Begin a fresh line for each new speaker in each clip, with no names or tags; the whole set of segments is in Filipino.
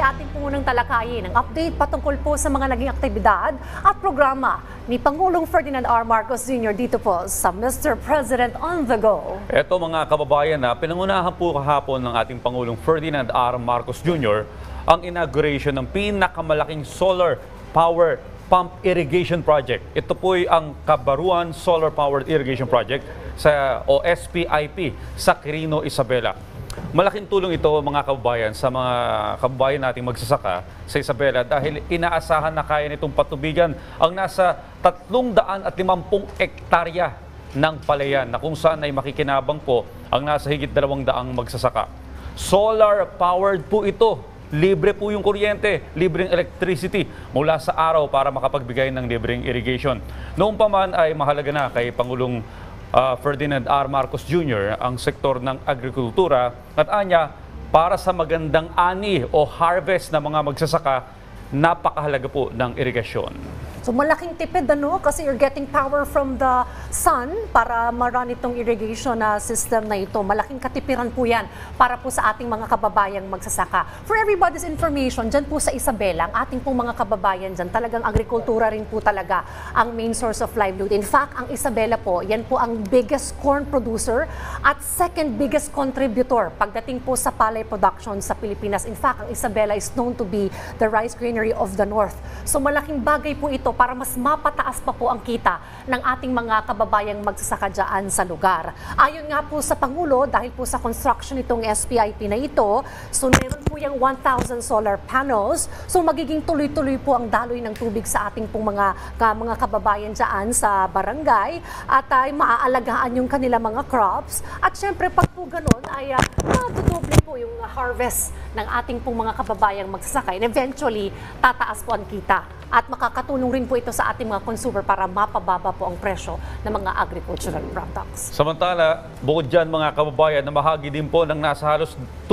ating pungunang talakayin ang update patungkol po sa mga naging aktibidad at programa ni Pangulong Ferdinand R. Marcos Jr. dito po sa Mr. President on the Go.
Ito mga kababayan, pinangunahan po kahapon ng ating Pangulong Ferdinand R. Marcos Jr. ang inauguration ng pinakamalaking solar power pump irrigation project. Ito po ay ang Kabaruan Solar Powered Irrigation Project sa SPIP sa Quirino, Isabela. Malaking tulong ito mga kababayan sa mga kababayan nating magsasaka sa Isabela dahil inaasahan na kaya nitong patubigan ang nasa 350 hektarya ng palayan na kung saan ay makikinabang po ang nasa higit 200 magsasaka. Solar powered po ito. Libre po yung kuryente, libreng electricity mula sa araw para makapagbigay ng libreng irrigation. Noong pa man ay mahalaga na kay Pangulong Ferdinand R. Marcos Jr. ang sektor ng agrikultura at anya para sa magandang ani o harvest ng mga magsasaka, napakahalaga po ng irigasyon.
So malaking tipid kasi you're getting power from the sun para marun itong irrigation system na ito. Malaking katipiran po yan para po sa ating mga kababayang magsasaka. For everybody's information, dyan po sa Isabela, ang ating pong mga kababayan dyan, talagang agrikultura rin po talaga ang main source of livelihood. In fact, ang Isabela po, yan po ang biggest corn producer at second biggest contributor pagdating po sa palay production sa Pilipinas. In fact, ang Isabela is known to be the rice granary of the North. So malaking bagay po ito para mas mapataas pa po ang kita ng ating mga kababayang magsasaka dyan sa lugar. Ayon nga po sa Pangulo, dahil po sa construction itong SPIP na ito, so meron po yung 1,000 solar panels, so magiging tuloy-tuloy po ang daloy ng tubig sa ating pong mga kababayan dyan sa barangay at ay maaalagaan yung kanila mga crops at syempre pag po ganun ay matutuloy po yung harvest ng ating pong mga kababayang magsasaka and eventually tataas po ang kita at makakatulong rin po ito sa ating mga consumer para mapababa po ang presyo ng mga agricultural products.
Samantala, bukod dyan mga kababayan, namahagi din po ng nasa halos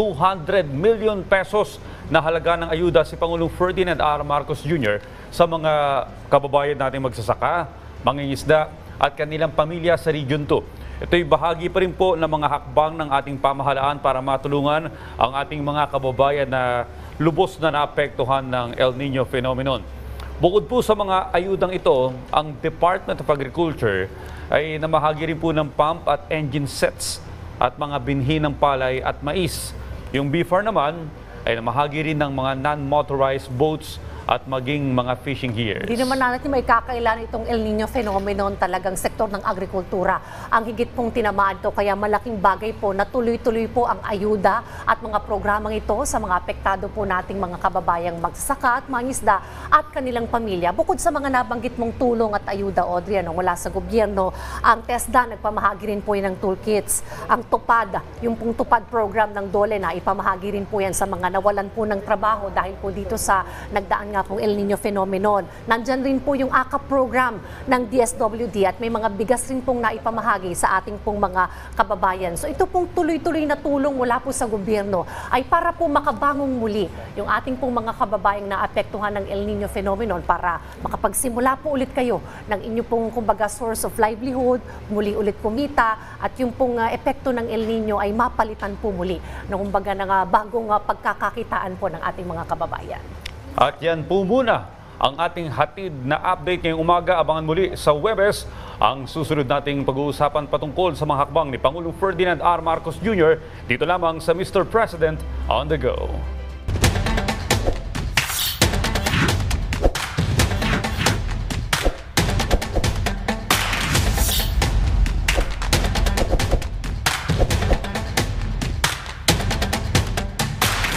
200 million pesos na halaga ng ayuda si Pangulong Ferdinand R. Marcos Jr. sa mga kababayan nating magsasaka, mangingisda at kanilang pamilya sa Region 2. Ito'y bahagi pa rin po ng mga hakbang ng ating pamahalaan para matulungan ang ating mga kababayan na lubos na naapektuhan ng El Nino phenomenon. Bukod po sa mga ayudang ito, ang Department of Agriculture ay namahagi rin po ng pump at engine sets at mga binhi ng palay at mais. Yung BFAR naman ay namahagi rin ng mga non-motorized boats at maging mga fishing gears.
Hindi naman natin may kakailan itong El Nino phenomenon, talagang sektor ng agrikultura ang higit pong tinamaan ito. Kaya malaking bagay po na tuloy-tuloy po ang ayuda at mga programang ito sa mga apektado po nating mga kababayang magsasaka at mangisda at kanilang pamilya. Bukod sa mga nabanggit mong tulong at ayuda, Audrey, mula sa gobyerno, ang TESDA nagpamahagi rin po yan ng toolkits. Ang TUPAD, yung pong TUPAD program ng DOLE na ipamahagi rin po yan sa mga nawalan po ng trabaho dahil po dito sa nagdaan nga pong El Nino phenomenon. Nandyan rin po yung AKAP program ng DSWD at may mga bigas rin pong naipamahagi sa ating pong mga kababayan. So ito pong tuloy-tuloy na tulong mula po sa gobyerno ay para po makabangong muli yung ating pong mga kababayang naapektuhan ng El Nino phenomenon para makapagsimula po ulit kayo ng inyo pong kumbaga source of livelihood, muli ulit kumita at yung pong epekto ng El Nino ay mapalitan po muli ng kumbaga ng bagong pagkakakitaan po ng ating mga kababayan.
At yan po muna ang ating hatid na update ngayong umaga. Abangan muli sa Webes ang susunod nating pag-uusapan patungkol sa mga hakbang ni Pangulong Ferdinand R. Marcos Jr. dito lamang sa Mr. President on the Go.